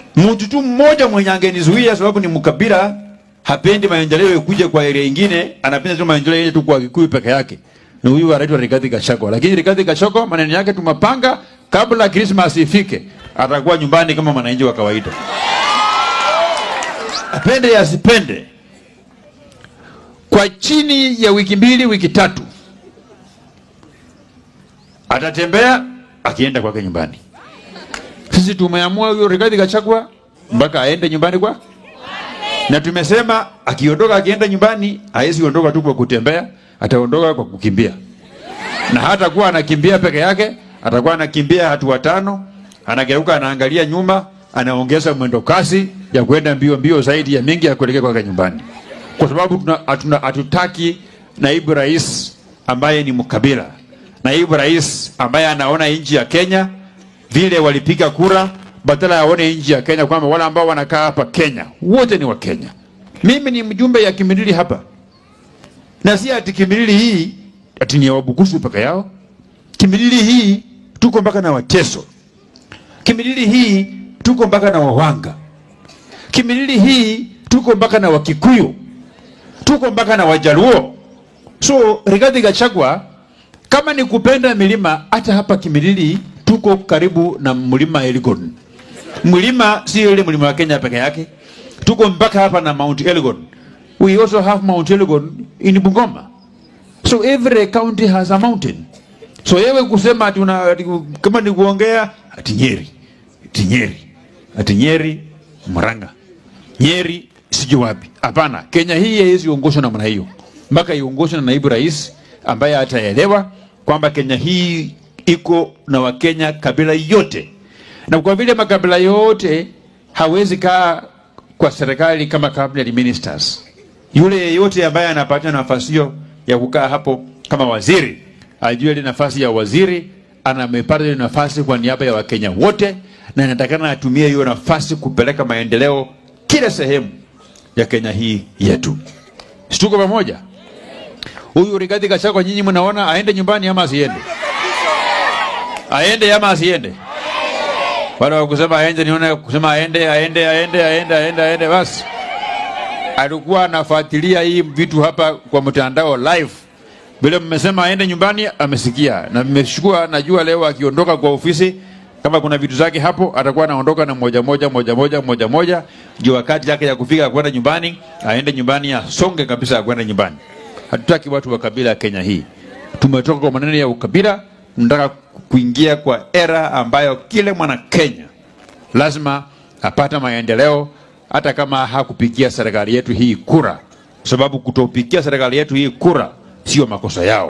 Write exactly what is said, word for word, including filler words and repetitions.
Mtu tu mmoja mwenye angenizuia sababu ni mkabila, hapendi maendeleo yakuje kwa area nyingine, anapenda tu maendeleo yetu kwa Kikuyu peke yake. Ni huyu anaitwa Rigathi Gachagua. Lakini Rigathi Gachagua maneno yake tumapanga kabla Christmas ifike, atakuwa nyumbani kama mwananchi wa kawaida. Apende ya asipende, kwa chini ya wiki mbili wiki tatu atatembea akienda kwake nyumbani. Sisi tumeamua huyo Rigathi Gachagua mpaka aende nyumbani kwa. Na tumesema akiondoka akienda nyumbani, haezi ondoka tu kwa kutembea, ataondoka kwa kukimbia. Na hata kuwa anakimbia peke yake, atakuwa anakimbia hatua tano, anageuka anaangalia nyuma, anaongeza mwendo kasi ya kwenda mbio mbio zaidi ya mingi ya kuelekea kwake nyumbani. Kwa sababu tuna hatutaki naibu rais ambaye ni mkabila. Naibu rais ambaye anaona nchi ya Kenya vile walipiga kura, badala ya aone nchi ya Kenya kwamba wale ambao wanakaa hapa Kenya wote ni wa Kenya. Mimi ni mjumbe ya Kimilili hapa. Na si ati Kimilili hii ati ni Wabukusu peke yao. Kimilili hii tuko mpaka na Wateso. Kimilili hii tuko mpaka na Wawanga. Kimilili hii tuko mpaka na Wakikuyu. Tuko mpaka na Wajaluo. So Rigathi Gachagua, kama ni kupenda milima, hata hapa Kimilili tuko karibu na mlima Elgon. Mlima si yule mlima wa Kenya peke yake. Tuko mpaka hapa na Mount Elgon. We also have Mount Elgon in Bungoma. So every county has a mountain. So yewe kusema ati una kama ni kuongea ati Nyeri, ati Nyeri, ati Nyeri, Murang'a, Nyeri sijui wapi. Hapana, Kenya hii haiwezi ongozwa na mwana hiyo. Mpaka iongozwe na naibu rais ambaye ataelewa kwamba Kenya hii iko na Wakenya kabila yote. Na kwa vile makabila yote hawezi kaa kwa serikali kama cabinet ministers. Yule yote ambaye anapata nafasi hiyo ya kukaa hapo kama waziri, ajue ile nafasi ya waziri, anamepata ile nafasi kwa niaba ya Wakenya wote, na inatakana atumie hiyo nafasi kupeleka maendeleo kila sehemu ya Kenya hii yetu. Situko pamoja? Huyu Rigathi Gachagua nyinyi mnaona aende nyumbani ama asiende? Aende ama asiende? Wala wakusema aende, niona kusema aende, aende, aende, aende, aende, aende basi. Alikuwa anafuatilia hii vitu hapa kwa mtandao live. Bila mmesema aende nyumbani, amesikia. Na mmeshukua, najua leo akiondoka kwa ofisi, kama kuna vitu zake hapo, atakuwa anaondoka na moja moja moja moja moja moja. Ndio wakati yake ya kufika kwenda nyumbani, aende nyumbani, asonge kabisa kwenda nyumbani. Hatutaki watu wa kabila Kenya hii. Tumetoka kwa maneno ya ukabila, tunataka kuingia kwa era ambayo kile mwana Kenya lazima apata maendeleo, hata kama hakupigia serikali yetu hii kura. Sababu kutopigia serikali yetu hii kura sio makosa yao.